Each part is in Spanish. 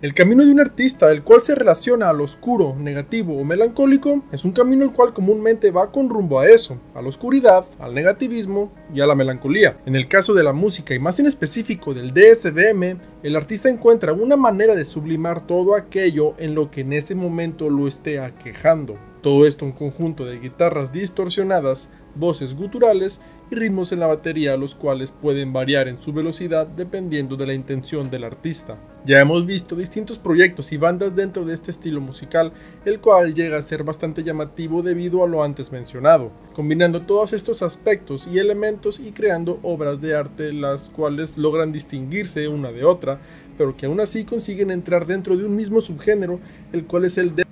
El camino de un artista, el cual se relaciona al oscuro, negativo o melancólico, es un camino el cual comúnmente va con rumbo a eso, a la oscuridad, al negativismo y a la melancolía. En el caso de la música y más en específico del DSBM, el artista encuentra una manera de sublimar todo aquello en lo que en ese momento lo esté aquejando. Todo esto en conjunto de guitarras distorsionadas, voces guturales y ritmos en la batería, los cuales pueden variar en su velocidad dependiendo de la intención del artista. Ya hemos visto distintos proyectos y bandas dentro de este estilo musical, el cual llega a ser bastante llamativo debido a lo antes mencionado, combinando todos estos aspectos y elementos y creando obras de arte las cuales logran distinguirse una de otra, pero que aún así consiguen entrar dentro de un mismo subgénero, el cual es el death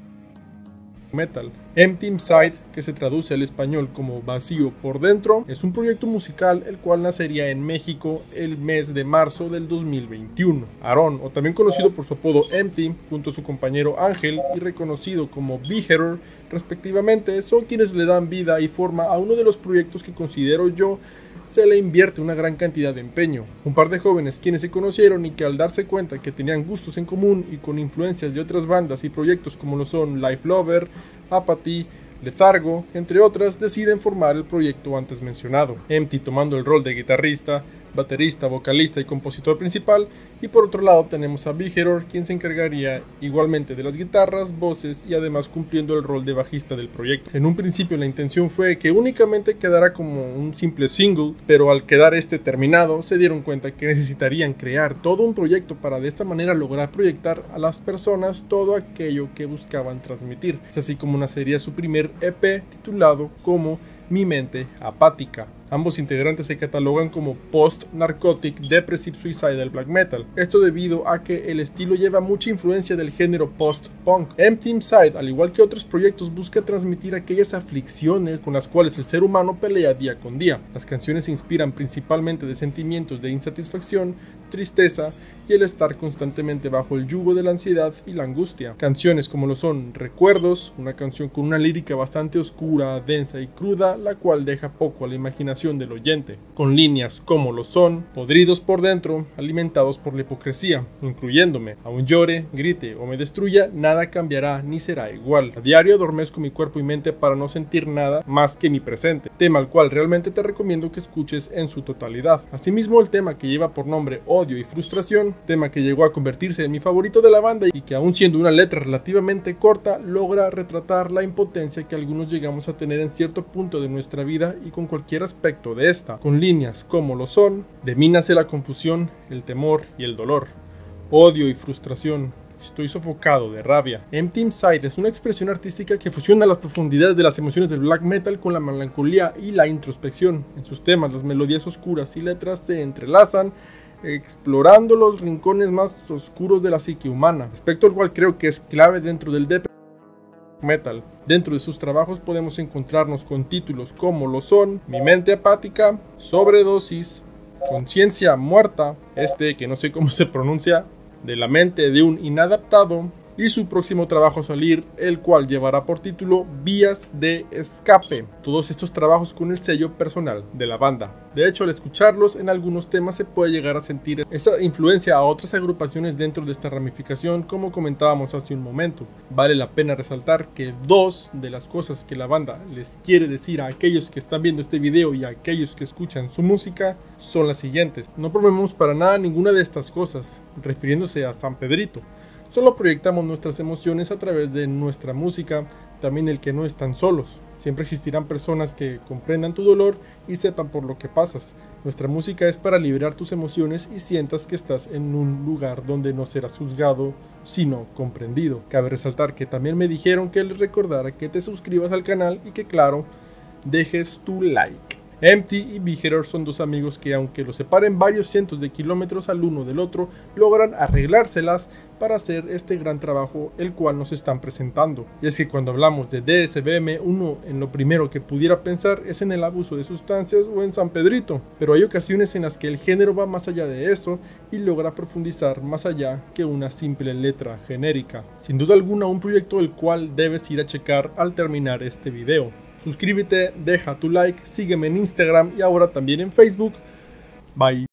metal. Empty Inside, que se traduce al español como vacío por dentro, es un proyecto musical el cual nacería en México el mes de marzo del 2021. Aaron, o también conocido por su apodo Empty, junto a su compañero Ángel y reconocido como Beheader respectivamente, son quienes le dan vida y forma a uno de los proyectos que considero yo se le invierte una gran cantidad de empeño. Un par de jóvenes quienes se conocieron y que al darse cuenta que tenían gustos en común y con influencias de otras bandas y proyectos como lo son Life Lover, Apathy, Lethargo, entre otras, deciden formar el proyecto antes mencionado. Empty tomando el rol de guitarrista, baterista, vocalista y compositor principal, y por otro lado tenemos a Beheader, quien se encargaría igualmente de las guitarras, voces y además cumpliendo el rol de bajista del proyecto. En un principio la intención fue que únicamente quedara como un simple single, pero al quedar este terminado se dieron cuenta que necesitarían crear todo un proyecto para de esta manera lograr proyectar a las personas todo aquello que buscaban transmitir. Es así como nacería su primer EP titulado como Mi Mente Apática. Ambos integrantes se catalogan como post-narcotic depressive suicidal black metal, esto debido a que el estilo lleva mucha influencia del género post-punk. Empty Inside, al igual que otros proyectos, busca transmitir aquellas aflicciones con las cuales el ser humano pelea día con día. Las canciones se inspiran principalmente de sentimientos de insatisfacción, tristeza y el estar constantemente bajo el yugo de la ansiedad y la angustia. Canciones como lo son Recuerdos, una canción con una lírica bastante oscura, densa y cruda, la cual deja poco a la imaginación del oyente, con líneas como lo son podridos por dentro, alimentados por la hipocresía, incluyéndome, aún llore, grite o me destruya, nada cambiará ni será igual. A diario adormezco mi cuerpo y mente para no sentir nada más que mi presente, tema al cual realmente te recomiendo que escuches en su totalidad. Asimismo, el tema que lleva por nombre Odio y Frustración, tema que llegó a convertirse en mi favorito de la banda y que aún siendo una letra relativamente corta, logra retratar la impotencia que algunos llegamos a tener en cierto punto de nuestra vida y con cualquier aspecto de esta, con líneas como lo son: de mí nace la confusión, el temor y el dolor, odio y frustración, estoy sofocado de rabia. Empty Inside es una expresión artística que fusiona las profundidades de las emociones del black metal con la melancolía y la introspección. En sus temas, las melodías oscuras y letras se entrelazan, explorando los rincones más oscuros de la psique humana, aspecto el cual creo que es clave dentro del death metal. Dentro de sus trabajos podemos encontrarnos con títulos como lo son Mi Mente Apática, Sobredosis, Conciencia Muerta, que no sé cómo se pronuncia, de la mente de un inadaptado, y su próximo trabajo a salir, el cual llevará por título Vías de Escape. Todos estos trabajos con el sello personal de la banda. De hecho, al escucharlos en algunos temas se puede llegar a sentir esa influencia a otras agrupaciones dentro de esta ramificación, como comentábamos hace un momento. Vale la pena resaltar que dos de las cosas que la banda les quiere decir a aquellos que están viendo este video y a aquellos que escuchan su música son las siguientes: no promovemos para nada ninguna de estas cosas, refiriéndose a San Pedrito. Solo proyectamos nuestras emociones a través de nuestra música, también el que no están solos. Siempre existirán personas que comprendan tu dolor y sepan por lo que pasas. Nuestra música es para liberar tus emociones y sientas que estás en un lugar donde no serás juzgado, sino comprendido. Cabe resaltar que también me dijeron que les recordara que te suscribas al canal y que, claro, dejes tu like. Empty y Beheader son dos amigos que, aunque los separen varios cientos de kilómetros al uno del otro, logran arreglárselas para hacer este gran trabajo el cual nos están presentando. Y es que cuando hablamos de DSBM, uno en lo primero que pudiera pensar es en el abuso de sustancias o en San Pedrito, pero hay ocasiones en las que el género va más allá de eso y logra profundizar más allá que una simple letra genérica. Sin duda alguna, un proyecto el cual debes ir a checar al terminar este video. Suscríbete, deja tu like, sígueme en Instagram y ahora también en Facebook. Bye.